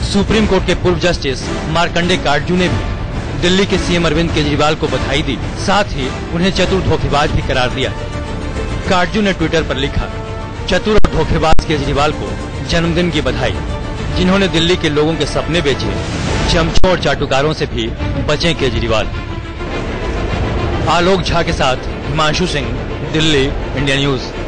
Supreme court के पूर्व justice Markande Katju ने भी दिल्ली के सीएम अरविंद केजरीवाल को बधाई दी, साथ ही उन्हें चतुर धोखेबाज भी करार दिया। काटजू ने ट्विटर पर लिखा, चतुर और धोखेबाज केजरीवाल को जन्मदिन की बधाई, जिन्होंने दिल्ली के लोगों के सपने बेचे। चमचों और चाटुकारों से भी बचें केजरीवाल। आलोक झा के साथ हिमांशु सिंह, दिल्ली, इंडिया न्यूज।